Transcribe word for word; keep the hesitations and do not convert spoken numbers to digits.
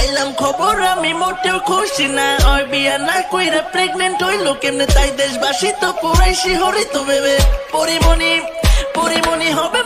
পাইলাম খবর আমি মোটেও খুশি না ওই বিয়া না কইরা প্রেগনেন্ট হইলো কেমনে তাই দেশবাসী তো পুরাই শিহরিত ভেবে পরিমণি পরিমণি হবে